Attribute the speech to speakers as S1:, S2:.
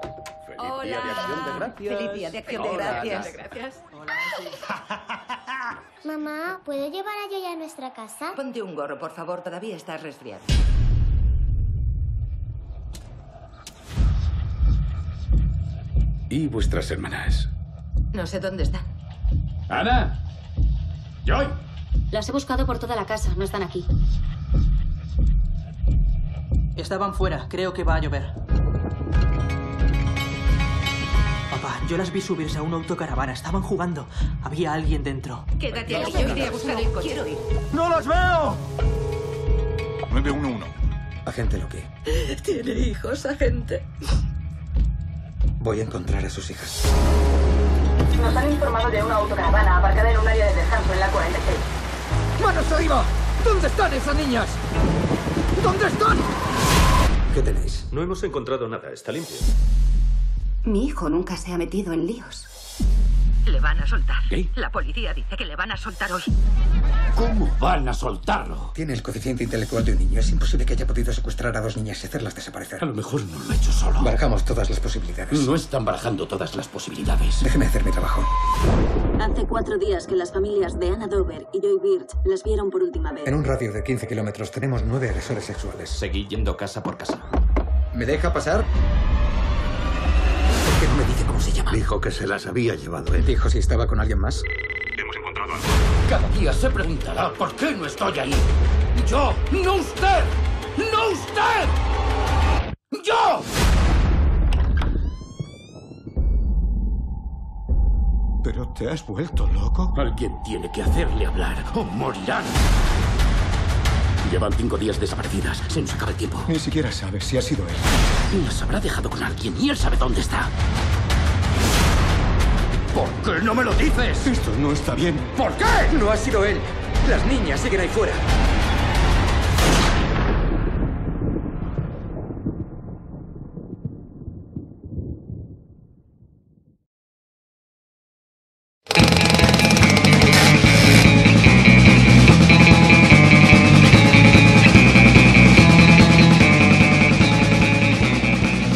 S1: Feliz Día de Acción de Gracias.
S2: Feliz Día de Acción de
S1: Hola,
S2: Gracias.
S1: Ana.
S2: Gracias.
S3: Mamá, ¿puedo llevar a Yoya a nuestra casa?
S2: Ponte un gorro, por favor. Todavía estás resfriado.
S4: ¿Y vuestras hermanas?
S2: No sé dónde están.
S4: ¡Ana! ¡Joy!
S5: Las he buscado por toda la casa. No están aquí.
S6: Estaban fuera. Creo que va a llover. Papá, yo las vi subirse a una autocaravana. Estaban jugando. Había alguien dentro.
S2: Quédate aquí. Yo iré a buscar el coche. Quiero ir.
S7: ¡No los veo!
S8: 911.
S9: Agente Loki,
S2: Tiene hijos, agente.
S9: voy a encontrar a sus hijas.
S10: Nos han informado de una autocaravana aparcada en un área de descanso en la 46.
S7: ¡Manos arriba! ¿Dónde están esas niñas? ¿Dónde están?
S9: ¿Qué tenéis?
S11: No hemos encontrado nada. Está limpio.
S12: Mi hijo nunca se ha metido en líos.
S2: Le van a soltar.
S4: ¿Qué?
S2: La policía dice que le van a soltar hoy.
S4: ¿Cómo van a soltarlo?
S9: Tiene el coeficiente intelectual de un niño. Es imposible que haya podido secuestrar a 2 niñas y hacerlas desaparecer.
S4: A lo mejor no lo ha hecho solo.
S9: Barajamos todas las posibilidades.
S4: No están barajando todas las posibilidades.
S9: Déjeme hacer mi trabajo.
S5: Hace 4 días que las familias de Anna Dover y Joy Birch las vieron por última vez.
S9: En un radio de 15 kilómetros tenemos 9 agresores sexuales.
S11: Seguí yendo casa por casa.
S9: ¿Me deja pasar? ¿Por qué no me dice cómo se llama?
S4: Dijo que se las había llevado él.
S9: Dijo si estaba con alguien más.
S8: Hemos encontrado algo.
S4: Cada día se preguntará por qué no estoy ahí. Yo, no usted. ¡No usted! ¡Yo!
S7: ¿Pero te has vuelto loco?
S4: Alguien tiene que hacerle hablar o morirán. Llevan 5 días desaparecidas. Se nos acaba el tiempo.
S7: Ni siquiera sabes si ha sido él.
S4: Las habrá dejado con alguien y él sabe dónde está. ¿Por qué no me lo dices?
S7: Esto no está bien.
S4: ¿Por qué?
S9: No ha sido él. Las niñas siguen ahí fuera.